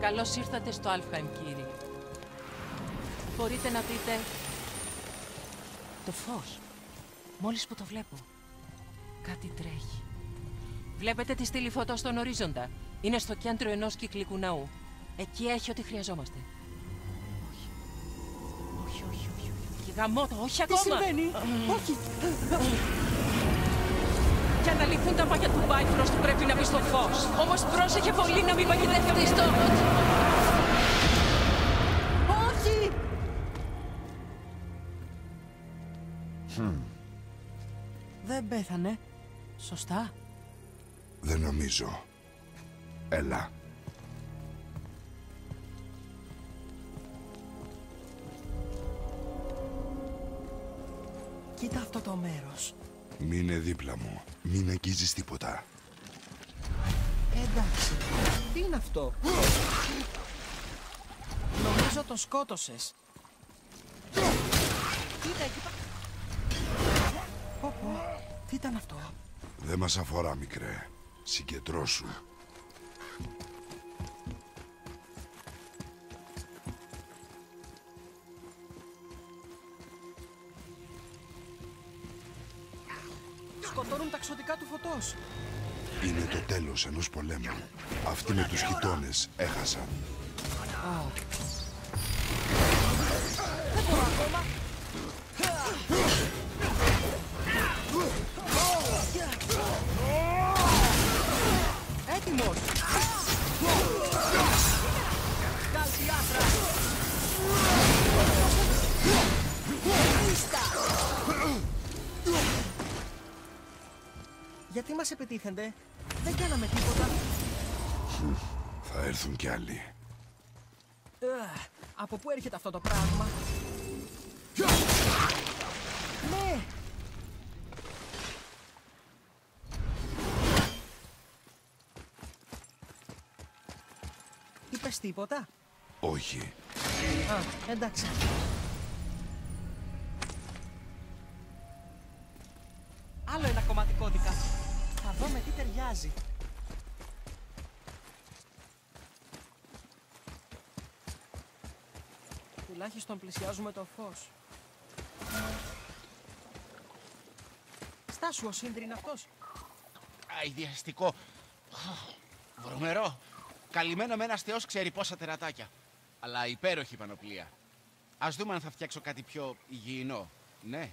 Καλώς ήρθατε στο Alfheim, κύριε. Μπορείτε να δείτε το φως. Μόλις που το βλέπω, κάτι τρέχει. Βλέπετε τη στήλη φωτός στον ορίζοντα. Είναι στο κέντρο ενός κυκλικού ναού. Εκεί έχει ό,τι χρειαζόμαστε. Όχι. Γαμώτο, όχι ακόμα! Τι συμβαίνει? Όχι! Για να λυθούν τα μάγια του Bifrost πρέπει να μπει στο φως. Όμως πρόσεχε πολύ να μην παγιδευτεί στο... Όχι! Δεν πέθανε. Σωστά. Δεν νομίζω. Έλα. Κοίτα αυτό το μέρος. Μείνε δίπλα μου. Μην αγγίζεις τίποτα. Εντάξει. Τι είναι αυτό? Νομίζω τον σκότωσες. Κοίτα εκεί Πω. Τι ήταν αυτό? Δεν μας αφορά, μικρέ. Συγκεντρώσου. Σκοτώνουν τα ξωτικά του φωτός. Είναι το τέλος ενός πολέμου. Αυτοί με τους χιτώνες έχασαν. Δεν μπορώ ακόμα. Έτοιμος. Βγάλει άστρα. Γιατί μας επιτίθενται? Δεν κάναμε τίποτα. Θα έρθουν κι άλλοι. Από πού έρχεται αυτό το πράγμα? Ναι! Είπες τίποτα? Όχι. Εντάξει. Άλλο ένα κομμάτι κώδικα. Θα δω με τι ταιριάζει. Τουλάχιστον πλησιάζουμε το φως. Στάσου, ο Σίντρι είναι αυτός. Αηδιαστικό. Βρωμερό. Καλυμμένο με ένας θεός ξέρει πόσα τερατάκια. Αλλά υπέροχη πανοπλία. Ας δούμε αν θα φτιάξω κάτι πιο υγιεινό. Ναι.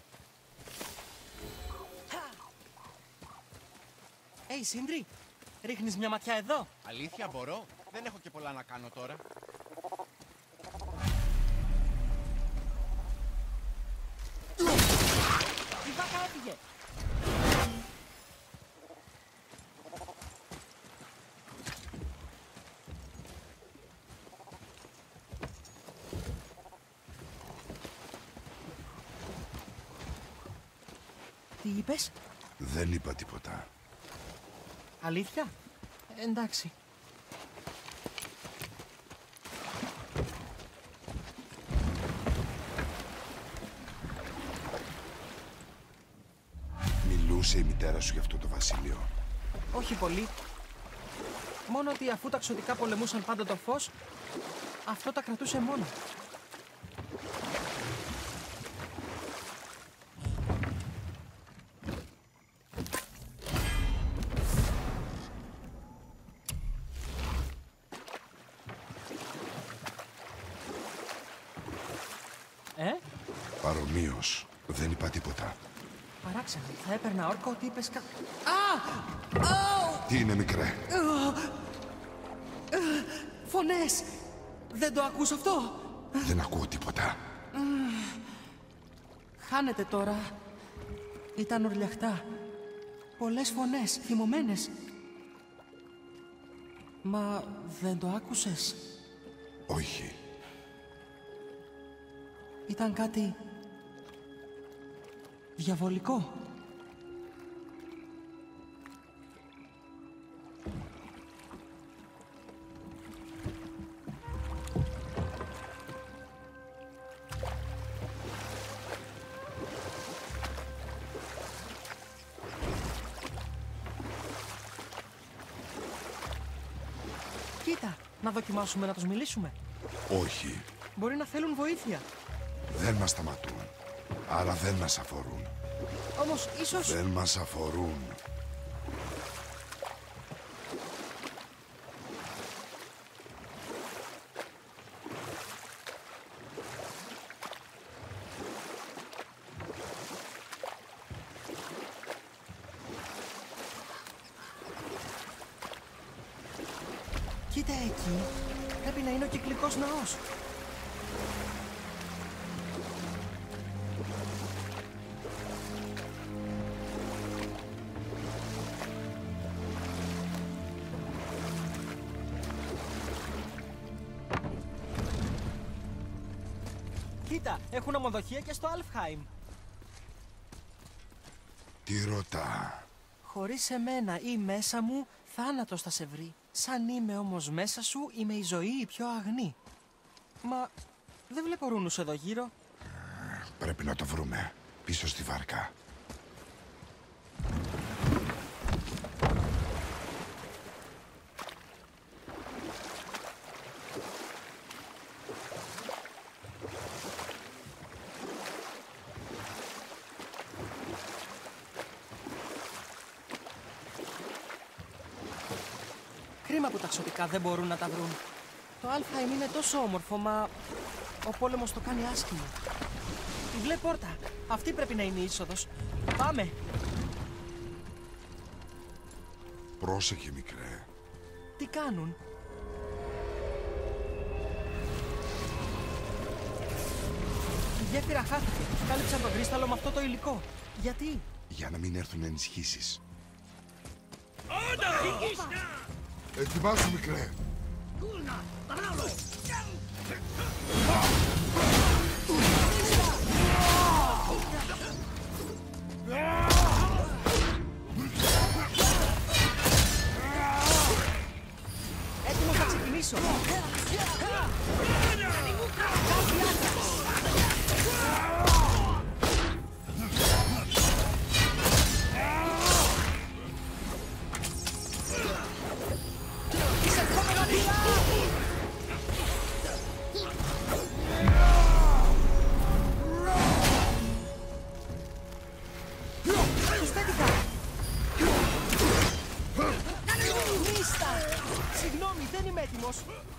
Hey, Σίντρι, ρίχνεις μια ματιά εδώ? Αλήθεια μπορώ. Δεν έχω και πολλά να κάνω τώρα. Η βάκα έφυγε. Τι είπες? Δεν είπα τίποτα. Αλήθεια? Εντάξει. Μιλούσε η μητέρα σου για αυτό το βασίλειο? Όχι πολύ. Μόνο ότι αφού τα ξωτικά πολεμούσαν πάντα το φως, αυτό τα κρατούσε μόνο. Παρομοίως. Δεν είπα τίποτα. Παράξενο. Θα έπαιρνα όρκο ότι είπες Τι είναι, μικρέ? Φωνές! Δεν το ακούς αυτό? Δεν ακούω τίποτα. Χάνεται τώρα. Ήταν ορλιαχτά. Πολλές φωνές, θυμωμένες. Μα δεν το άκουσες? Όχι. Ήταν κάτι διαβολικό. Κοίτα, Να δοκιμάσουμε να τους μιλήσουμε. Όχι, Μπορεί να θέλουν βοήθεια. δεν μας σταματούν. Άρα δεν μας αφορούν. Όμως, ίσως... Δεν μας αφορούν. Κοίτα εκεί. Πρέπει να είναι ο κυκλικός ναός. Κοίτα, έχουν ομοδοχεία και στο Αλφχάιμ. Τι ρωτά? Χωρίς εμένα ή μέσα μου, θάνατος θα σε βρει. Σαν είμαι όμως μέσα σου, είμαι η ζωή η πιο αγνή. Μα δεν βλέπω ρούνους εδώ γύρω. Πρέπει να το βρούμε. Πίσω στη βάρκα. Κρίμα που τα ξωτικά δεν μπορούν να τα βρουν. Το Αλφχάιμ είναι τόσο όμορφο, μα ο πόλεμος το κάνει άσχημο. Η μπλε πόρτα. Αυτή πρέπει να είναι η είσοδος. Πάμε. Πρόσεχε, μικρέ. Τι κάνουν? Η γέφυρα χάθηκε. Κάλυψαν τον κρίσταλο με αυτό το υλικό. Γιατί? Για να μην έρθουν ενισχύσεις. Ετοιμάσου, μικρέ. Έτοιμος να ξεκινήσω. Συγγνώμη, δεν είμαι έτοιμος.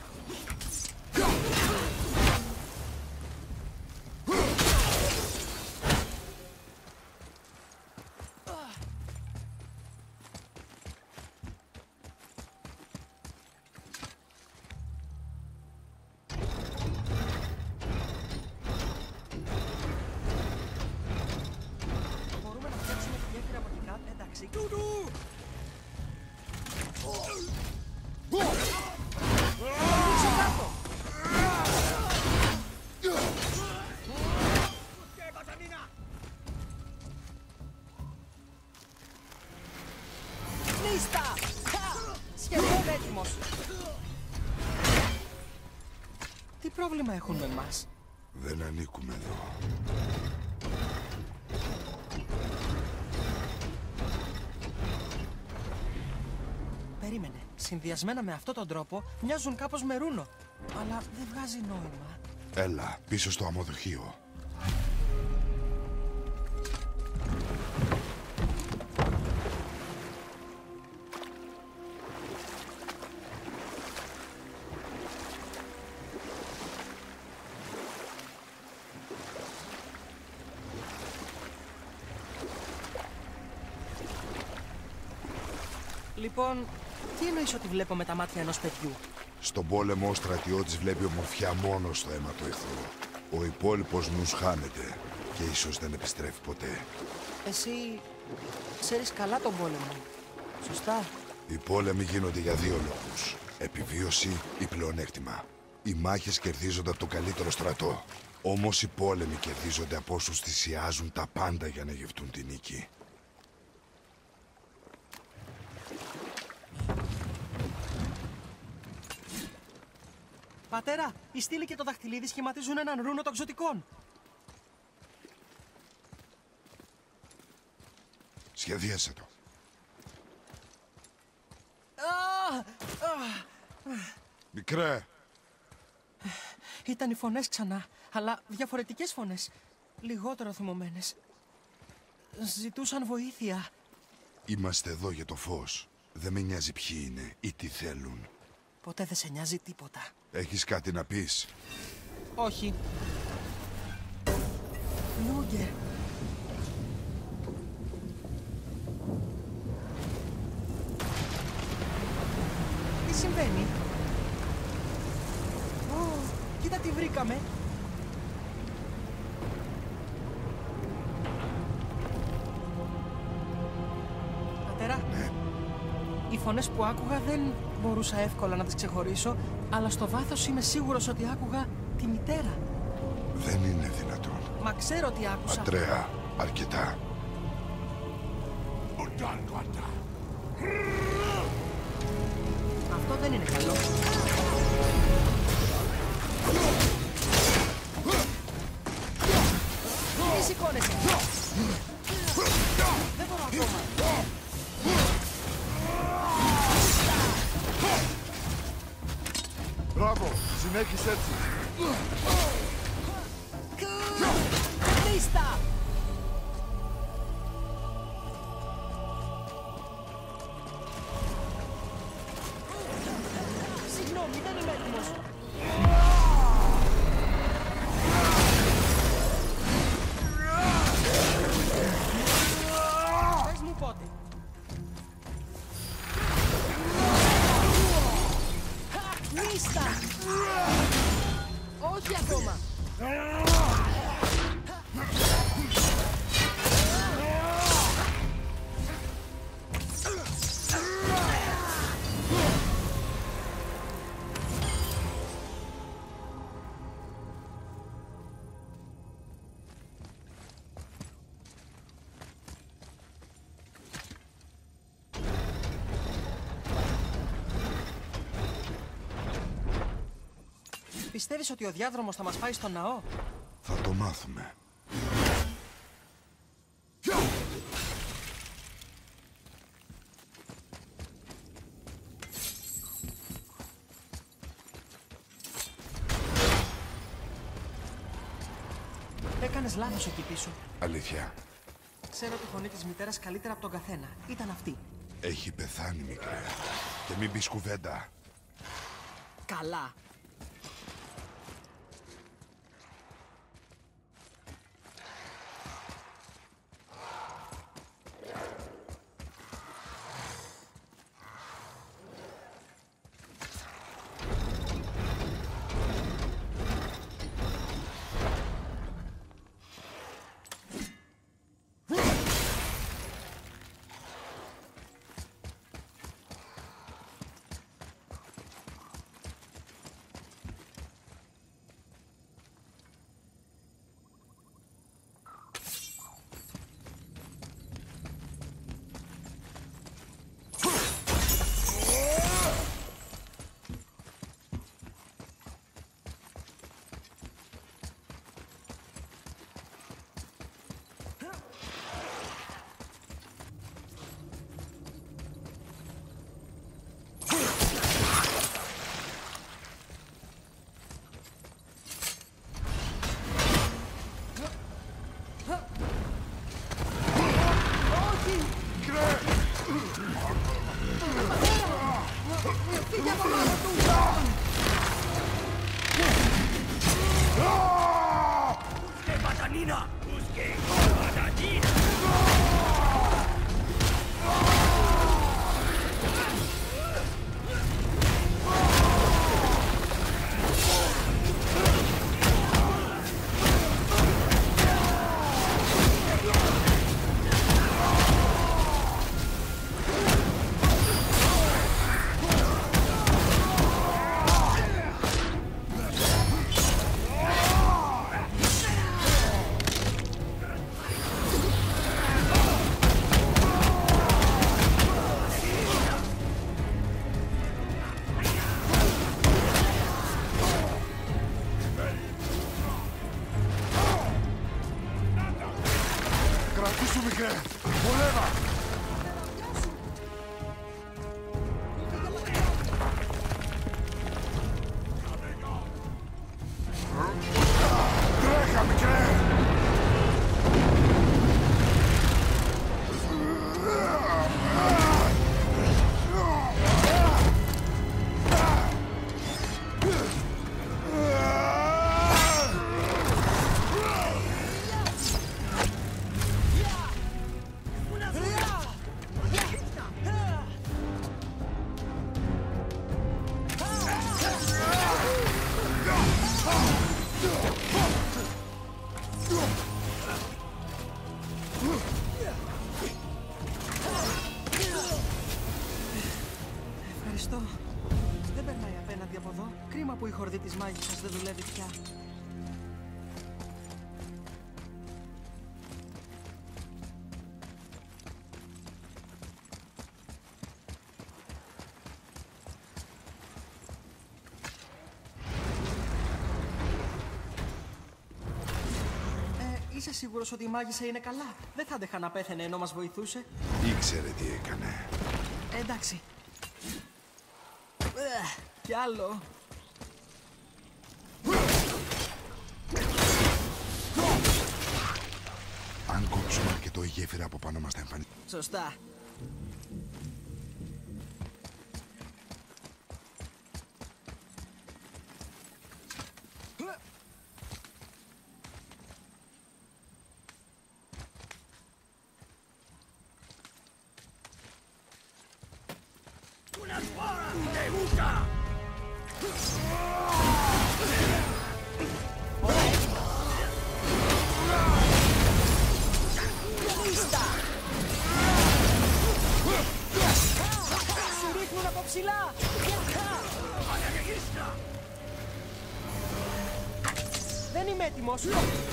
Μπορούμε να φτιάξουμε τη γέφυρα από εκεί κάτω, εντάξει. Λίστα! Σχεδόν έτοιμος. Τι πρόβλημα έχουν με εμάς? Δεν ανήκουμε εδώ. Περίμενε. Συνδυασμένα με αυτόν τον τρόπο μοιάζουν κάπως με ρούνο. Αλλά δεν βγάζει νόημα. Έλα, πίσω στο αμμοδοχείο. Λοιπόν, τι εννοείς ότι βλέπω με τα μάτια ενός παιδιού? Στον πόλεμο ο στρατιώτης βλέπει ομορφιά μόνο στο αίμα του εχθρού. Ο υπόλοιπος νους χάνεται και ίσως δεν επιστρέφει ποτέ. Εσύ ξέρεις καλά τον πόλεμο, σωστά? Οι πόλεμοι γίνονται για δύο λόγους. Επιβίωση ή πλεονέκτημα. Οι μάχες κερδίζονται από τον καλύτερο στρατό. Όμως οι πόλεμοι κερδίζονται από όσους θυσιάζουν τα πάντα για να γευτούν τη νίκη. Πατέρα, η στήλη και το δαχτυλίδι σχηματίζουν έναν ρούνο των ξωτικών. Σχεδίασε το. Μικρέ. Ήταν οι φωνές ξανά, αλλά διαφορετικές φωνές. Λιγότερο θυμωμένες. Ζητούσαν βοήθεια. Είμαστε εδώ για το φως. Δεν με νοιάζει ποιοι είναι ή τι θέλουν. Ποτέ δεν σε νοιάζει τίποτα. Έχεις κάτι να πεις? Όχι. Λούγκερ. Τι συμβαίνει? Ω, κοίτα τι βρήκαμε. Πατέρα. Ναι. Οι φωνές που άκουγα δεν μπορούσα εύκολα να τις ξεχωρίσω, αλλά στο βάθος είμαι σίγουρος ότι άκουγα τη μητέρα. Δεν είναι δυνατόν. Μα ξέρω τι άκουσα. Ατρέα, αρκετά. Αυτό δεν είναι καλό. Μη σηκώνεσαι. Δεν μπορώ ακόμα. Μπράβο, συνέχισε έτσι. Λίστα! Συγγνώμη, δεν είμαι έτοιμος. Πες μου πότε. Λίστα! Όχι ακόμα. Πιστεύεις ότι ο διάδρομος θα μας πάει στο ναό? Θα το μάθουμε. Έκανες λάθος εκεί πίσω. Αλήθεια. Ξέρω τη φωνή της μητέρας καλύτερα από τον καθένα. Ήταν αυτή. Έχει πεθάνει, μικρέ. Και μην πεις κουβέντα. Καλά. Ευχαριστώ. Δεν περνάει απέναντι από εδώ. Κρίμα που η χορδή της μάγισσας δεν δουλεύει πια. Είσαι σίγουρος ότι η μάγισσα είναι καλά? Δεν θα άντεχα να πέθαινε ενώ μας βοηθούσε. Ήξερε τι έκανε. Εντάξει. Κι άλλο. Αν κόψουμε αρκετό, η γέφυρα από πάνω μας θα εμφανιστεί. Σωστά. Σου ρίχνουν από ψηλά! Δεν είμαι έτοιμος!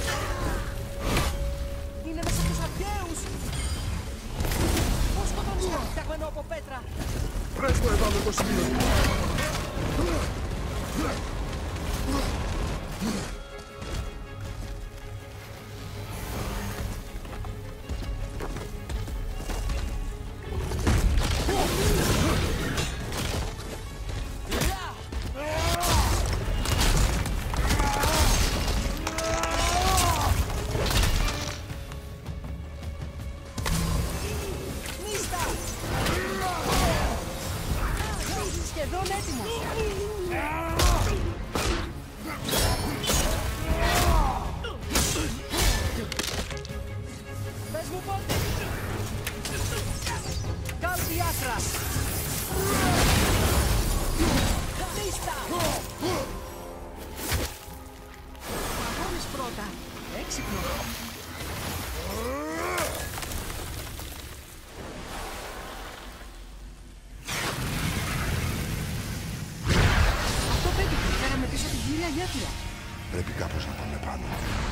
Είναι μέσα στους αρχαίους! Πώς σκοτώνεις κάτι φτιαγμένο από πέτρα? Πρες το εδώ με το σημείο. Σχεδόν έτοιμος! Πες μου πότε! Κάλπι άκρας! Λίστα! Παγώνεις πρώτα! Έξυπνο! Φέραμε πίσω την κύρια γέφυρα. Πρέπει κάπως να πάμε πάνω.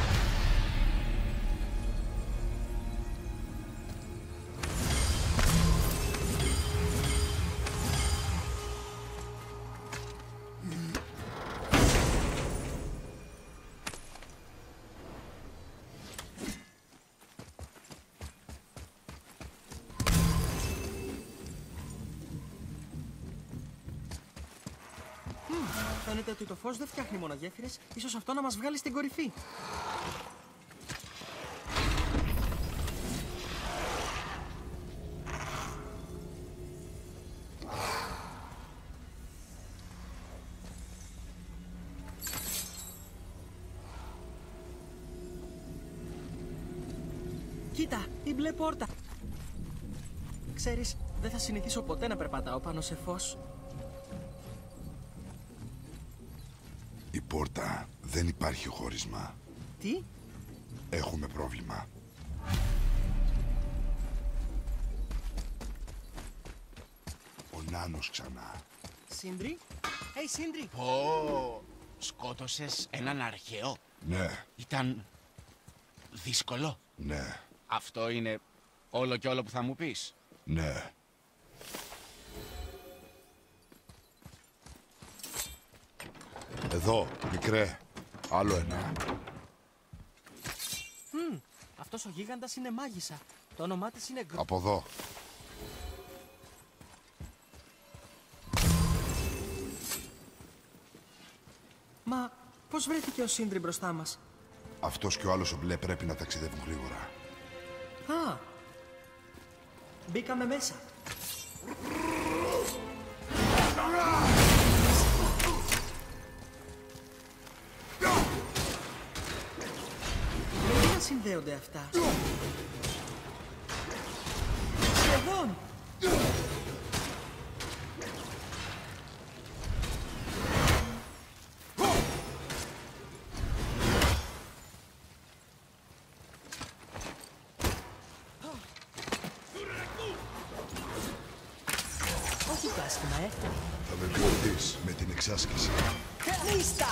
Φαίνεται ότι το φως δεν φτιάχνει μόνο γέφυρες. Ίσως αυτό να μας βγάλει στην κορυφή. Κοίτα, η μπλε πόρτα. Ξέρεις, δεν θα συνηθίσω ποτέ να περπατάω πάνω σε φως. Η πόρτα δεν υπάρχει χώρισμα. Τι? Έχουμε πρόβλημα. Ο Νάνος ξανά. Σύντρι? Hey, Σύντρι! Πω, σκότωσες έναν αρχαίο. Ναι, Ήταν δύσκολο. ναι, Αυτό είναι όλο και όλο που θα μου πεις. ναι. Εδώ, μικρέ. Άλλο ένα. Αυτός ο γίγαντας είναι μάγισσα. Το όνομά της είναι Από εδώ. Μα πώς βρέθηκε ο Σύντρι μπροστά μας? Αυτός και ο άλλος ο μπλε πρέπει να ταξιδεύουν γρήγορα. Α! Μπήκαμε μέσα. Με τι να συνδέονται αυτά? Σχεδόν! Όχι και άσχημα, Θα με πληρωθείς με την εξάσκηση. Λίστα!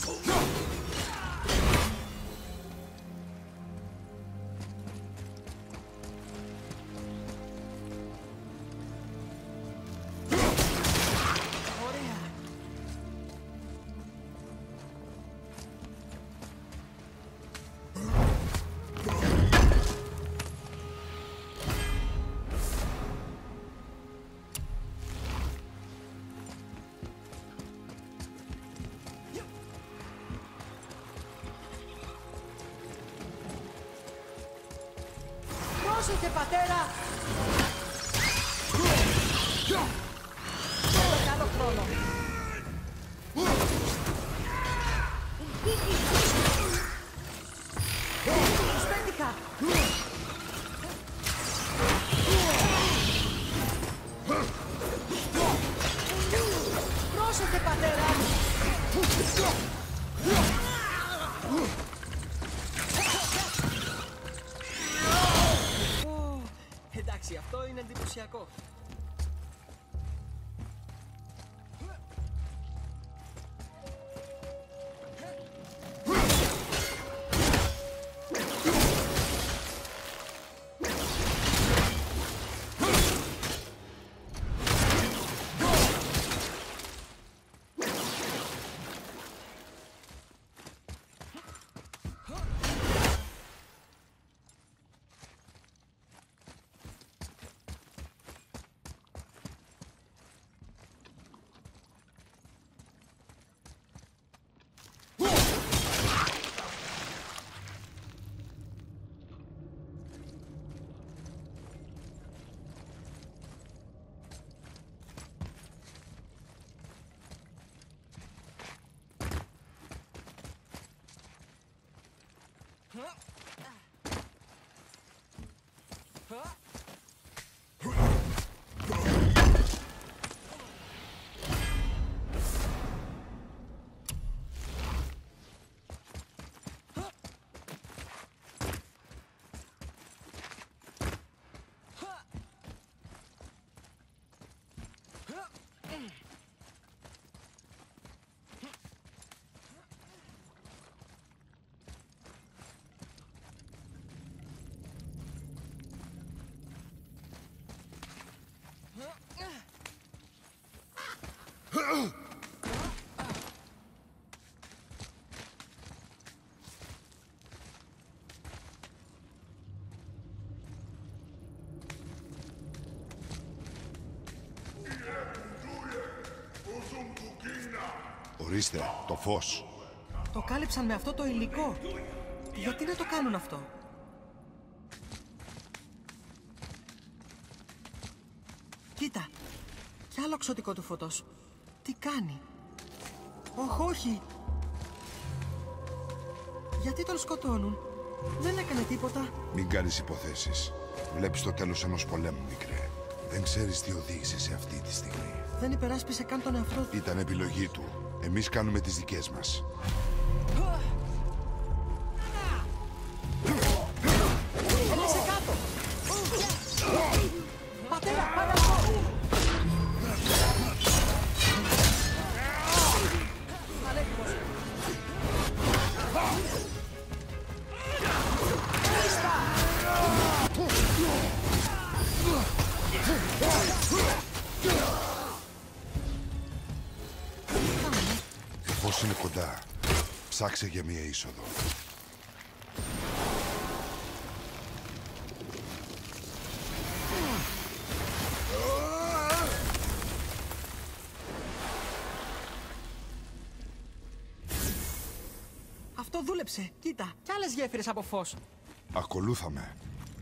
Πρόσεχε, πατέρα! Έχουμε άλλο χρόνο. Τους πέτυχα! Πρόσεχε, πατέρα! Εντάξει, αυτό είναι εντυπωσιακό. Ορίστε, το φως. Το κάλυψαν με αυτό το υλικό. Γιατί να το κάνουν αυτό? Κοίτα, κι άλλο ξωτικό του φωτός. Τι κάνει? Όχι. Γιατί τον σκοτώνουν? Δεν έκανε τίποτα. Μην κάνεις υποθέσεις. Βλέπεις το τέλος ενός πολέμου, μικρέ. Δεν ξέρεις τι οδήγησε σε αυτή τη στιγμή. Δεν υπεράσπισε καν τον εαυτό του. Ήταν επιλογή του. Εμείς κάνουμε τις δικές μας. Έλυσε κάτω. Πατέρα, πάμε αυτό. Ανέτοιμος. Λίστα. Το φως είναι κοντά. Ψάξε για μία είσοδο. Αυτό δούλεψε. Κοίτα, κι άλλες γέφυρες από φως. Ακολούθαμε.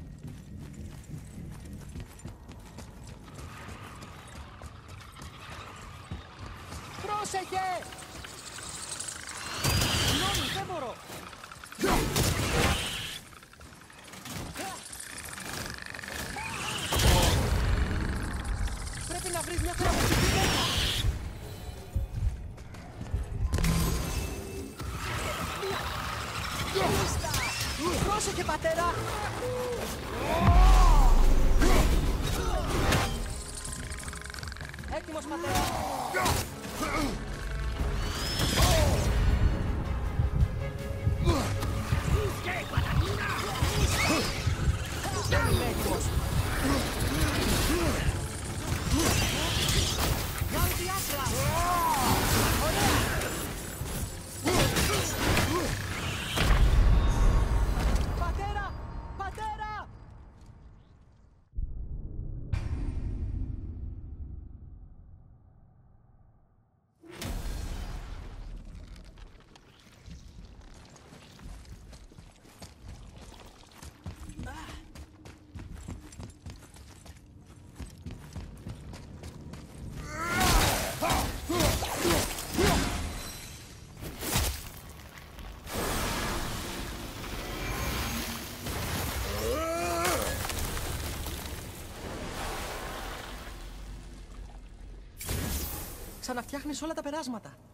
Πρόσεχε! Συγγνώμη, δεν μπορώ. Πρέπει να βρεις μια θεραπευτική γέφυρα. Πρόσεχε, πατέρα! Έτοιμος, πατέρα. Είμαι έτοιμος. Βγάλει τη άκρα. Ωραία. Πατέρα! Πατέρα! Ξαναφτιάχνεις όλα τα περάσματα.